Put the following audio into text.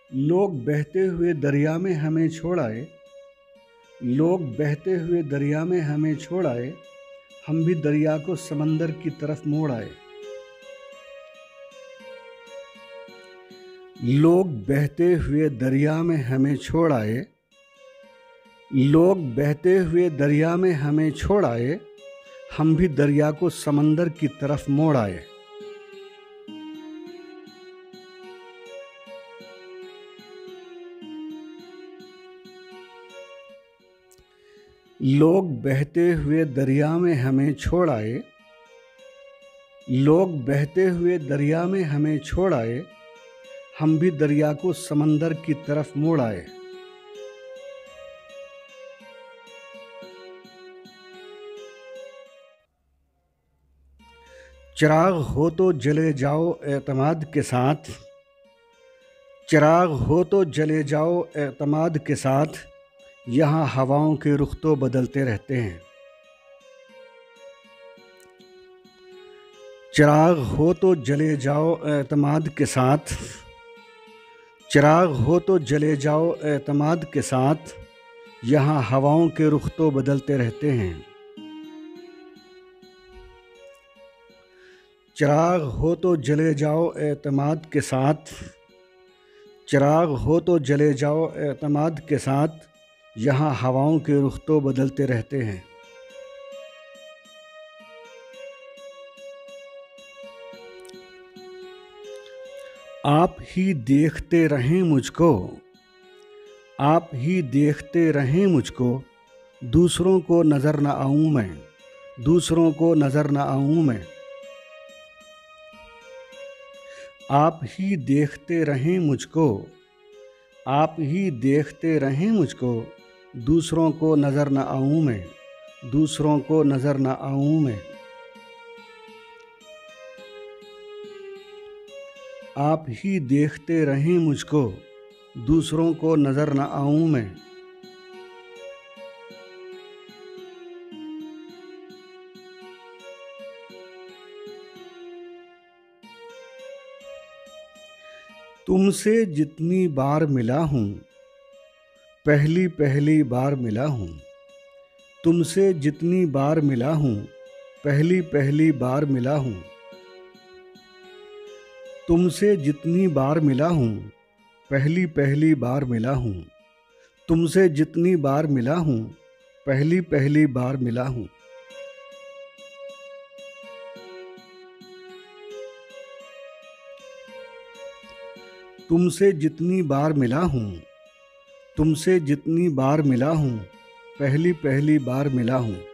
लोग बहते हुए दरिया में हमें छोड़ आए, लोग बहते हुए दरिया में हमें छोड़ आए, हम भी दरिया को समंदर की तरफ मोड़ आए। लोग बहते हुए दरिया में हमें छोड़ आए, लोग बहते हुए दरिया में हमें छोड़ आए, हम भी दरिया को समंदर की तरफ मोड़ आए। लोग बहते हुए दरिया में हमें छोड़ आए, लोग बहते हुए दरिया में हमें छोड़ आए, हम भी दरिया को समंदर की तरफ मोड़ आए। चिराग हो तो जले जाओ एतमाद के साथ, चिराग हो तो जले जाओ एतमाद के साथ, यहाँ हवाओं के रुख तो बदलते रहते हैं। चिराग हो तो जले जाओ एतमाद के साथ, चिराग हो तो जले जाओ एतमाद के साथ, यहाँ हवाओं के रुख तो बदलते रहते हैं। चिराग हो तो जले जाओ एतमाद के साथ, चिराग हो तो जले जाओ एतमाद के साथ, यहाँ हवाओं के रुख तो बदलते रहते हैं। आप ही देखते रहें मुझको, आप ही देखते रहें मुझको, दूसरों को नज़र न आऊँ मैं, दूसरों को नज़र न आऊँ मैं। आप ही देखते रहें मुझको, आप ही देखते रहें मुझको, दूसरों को नज़र न आऊँ मैं, दूसरों को नज़र न आऊँ मैं। आप ही देखते रहें मुझको, दूसरों को नज़र न आऊँ मैं। तुमसे जितनी बार मिला हूँ, पहली पहली बार मिला हूँ। तुमसे जितनी बार मिला हूँ, पहली पहली बार मिला हूँ। तुमसे जितनी बार मिला हूँ, पहली पहली बार मिला हूँ। तुमसे जितनी बार मिला हूँ, पहली पहली बार मिला हूँ। तुमसे जितनी बार मिला हूँ, तुमसे जितनी बार मिला हूँ, पहली पहली बार मिला हूँ।